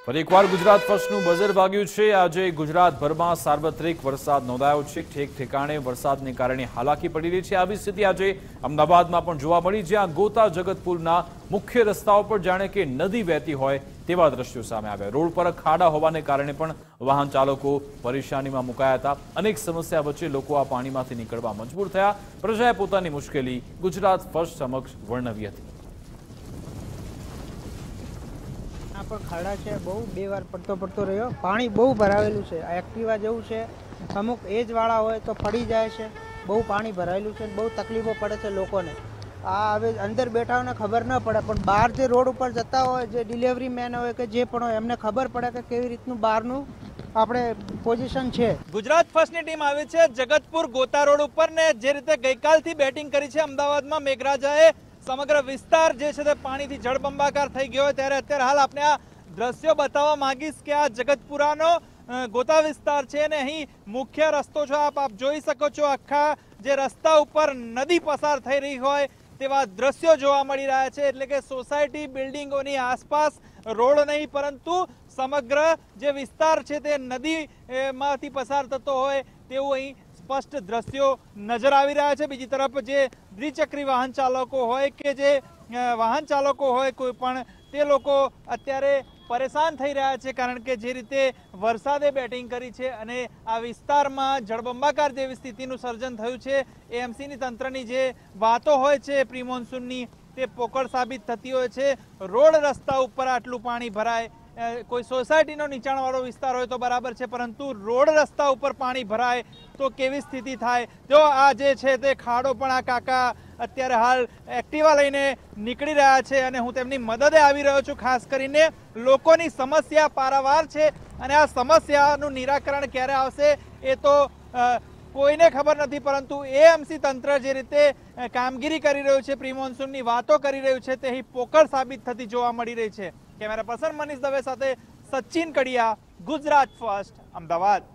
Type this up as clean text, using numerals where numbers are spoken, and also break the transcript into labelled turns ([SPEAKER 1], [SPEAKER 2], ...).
[SPEAKER 1] ફરી એકવાર ગુજરાત ફર્સ્ટનું બઝર વાગ્યું છે। આજે ગુજરાતભરમાં સાર્વત્રિક વરસાદ નોંધાયો છે। ઠેક ઠેકાણે વરસાદને કારણે હાલાકી પડી રહી છે। આવી સ્થિતિ આજે અમદાવાદમાં પણ જોવા મળી, જ્યાં ગોતા જગતપુરના મુખ્ય રસ્તાઓ પર જાણે કે નદી વહેતી હોય તેવા દ્રશ્યો સામે આવ્યા। રોડ પર ખાડા હોવાને કારણે પણ વાહન ચાલકો પરેશાનીમાં મુકાયા હતા। અનેક સમસ્યા વચ્ચે લોકો આ પાણીમાંથી નીકળવા મજબૂર થયા। પ્રજાએ પોતાની મુશ્કેલી ગુજરાત ફર્સ્ટ સમક્ષ વર્ણવી હતી।
[SPEAKER 2] पर खाड़ा है बहु बे वार पड़तो रह्यो। पानी बहु भरावेलू है। एक्टिवा जेवुं छे अमुक एज वाला होय तो पड़ी जाए छे। बहु पानी भरायेलू है। बहु तकलीफों पड़े छे लोकोने। आ हवे अंदर बैठा होने खबर न पड़े, पण बहार जे रोड पर जता होय, जे डिलीवरी मैन होय के जे पण होय एमने खबर पड़े के केवी रीतनुं बहारनुं આપણે પોઝિશન છે।
[SPEAKER 3] ગુજરાત ફર્સ્ટની ટીમ આવી છે જગતપુર ગોતા રોડ ઉપર ને જે રીતે ગઈકાલથી બેટિંગ કરી છે અમદાવાદમાં મેઘરાજાએ સમગ્ર વિસ્તાર જે છે તે પાણીથી જળબંબાકાર થઈ ગયો, ત્યારે અત્યારે હાલ આપણે આ દ્રશ્યો બતાવવા માંગીશ કે આ જગતપુરાનો ગોતા વિસ્તાર છે ને અહીં મુખ્ય રસ્તો છો આપ જોઈ શકો છો। આખા જે રસ્તા ઉપર નદી પસાર થઈ રહી હોય તેવા દ્રશ્યો જોવા મળી રહ્યા છે। એટલે કે સોસાયટી બિલ્ડિંગોની આસપાસ રોડ નહીં પરંતુ સમગ્ર જે વિસ્તાર છે તે નદીમાંથી પસાર થતો હોય તેવું અહીં સ્પષ્ટ દ્રશ્યો નજર આવી રહ્યા છે। બીજી તરફ જે દ્વિચક્રી વાહન ચાલકો હોય કે જે વાહન ચાલકો હોય કોઈ પણ તે લોકો અત્યારે પરેશાન થઈ રહ્યા છે, કારણ કે જે રીતે વરસાદે બેટિંગ કરી છે અને આ વિસ્તારમાં જળબંબાકાર જેવી સ્થિતિનું સર્જન થયું છે। એએમસીની તંત્રની જે વાતો હોય છે પ્રી મોન્સૂનની તે પોકળ સાબિત થતી હોય છે। રોડ રસ્તા ઉપર આટલું પાણી ભરાય, કોઈ સોસાયટીનો નીચાણવાળો વિસ્તાર હોય તો બરાબર છે, પરંતુ રોડ રસ્તા ઉપર પાણી ભરાય તો કેવી સ્થિતિ થાય। જો આ જે છે તે ખાડો પણ આ કાકા અત્યારે હાલ એક્ટિવા લઈને નીકળી રહ્યા છે અને હું તેમની મદદે આવી રહ્યો છું। ખાસ કરીને લોકોની સમસ્યા પારાવાર છે અને આ સમસ્યાનું નિરાકરણ ક્યારે આવશે એ તો કોઈને ખબર નથી, પરંતુ એએમસી તંત્ર જે રીતે કામગીરી કરી રહ્યું છે, પ્રી મોન્સૂનની વાતો કરી રહ્યું છે તે પોકળ સાબિત થતી જોવા મળી રહી છે। કેમેરા પર્સન મનીષ દવે સાથે સચિન કડિયા, ગુજરાત ફર્સ્ટ, અમદાવાદ।